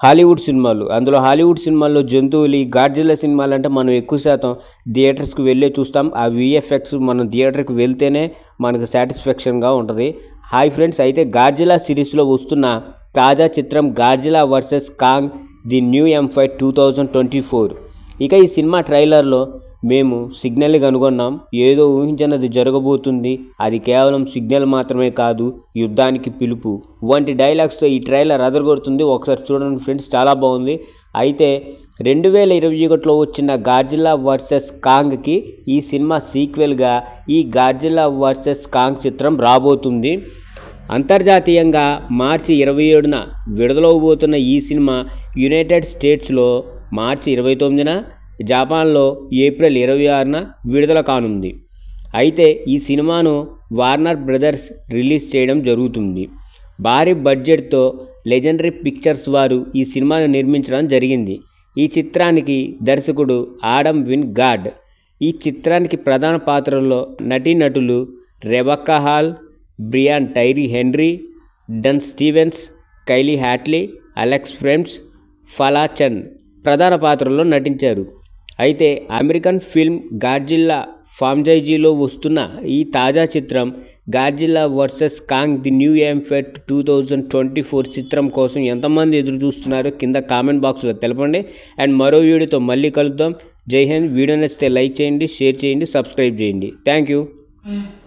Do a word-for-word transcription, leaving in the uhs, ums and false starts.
Hollywood సినిమాలు. అందులో Hollywood సినిమాల్లో జంతువులు, గాడ్జిల్లా సినిమాలంటే మనం ఎక్కువ శాతం థియేటర్స్కి వెళ్ళే చూస్తాం. ఆ విఎఫ్ఎక్స్ మనం థియేటర్కి వెళ్తేనే మనకు సాటిస్ఫాక్షన్గా ఉంటుంది. హాయ్ ఫ్రెండ్స్, అయితే గాడ్జిల్లా సిరీస్లో వస్తున్న తాజా చిత్రం Godzilla versus Kong the new empire two thousand twenty four. ఇక ఈ సినిమా ట్రైలర్లో మేము సిగ్నల్ని కనుగొన్నాం, ఏదో ఊహించినది జరగబోతుంది, అది కేవలం సిగ్నల్ మాత్రమే కాదు, యుద్ధానికి పిలుపు వంటి డైలాగ్స్తో ఈ ట్రైలర్ అదరగొడుతుంది. ఒకసారి చూడండి ఫ్రెండ్స్, చాలా బాగుంది. అయితే రెండు వేల ఇరవై ఒకటిలో వచ్చిన గాడ్జిల్లా వర్సెస్ కాంగ్కి ఈ సినిమా సీక్వెల్గా ఈ గాడ్జిల్లా వర్సెస్ కాంగ్ చిత్రం రాబోతుంది. అంతర్జాతీయంగా మార్చి ఇరవై ఏడున విడుదలవబోతున్న ఈ సినిమా యునైటెడ్ స్టేట్స్లో మార్చి ఇరవై తొమ్మిదిన, జపాన్లో ఏప్రిల్ ఇరవై ఆరున విడుదల కానుంది. అయితే ఈ సినిమాను వార్నర్ బ్రదర్స్ రిలీజ్ చేయడం జరుగుతుంది. భారీ బడ్జెట్తో లెజెండరీ పిక్చర్స్ వారు ఈ సినిమాను నిర్మించడం జరిగింది. ఈ చిత్రానికి దర్శకుడు ఆడమ్ విన్ గాడ్. ఈ చిత్రానికి ప్రధాన పాత్రల్లో నటీనటులు Rebecca Hall, Brian Tyree Henry, Dan Stevens, Kaylee Hottle, Alex Ferns, Fala Chen ప్రధాన పాత్రల్లో నటించారు. అయితే అమెరికన్ ఫిల్మ్ గాడ్జిల్లా ఫ్రాంచైజీలో వస్తున్న ఈ తాజా చిత్రం Godzilla versus Kong the new empire two thousand twenty four చిత్రం కోసం ఎంతమంది ఎదురు చూస్తున్నారో కింద కామెంట్ బాక్స్లో తెలపండి. అండ్ మరో వీడియోతో మళ్ళీ కలుద్దాం. జై హింద్. వీడియో నచ్చితే లైక్ చేయండి, షేర్ చేయండి, సబ్స్క్రైబ్ చేయండి. Thank you.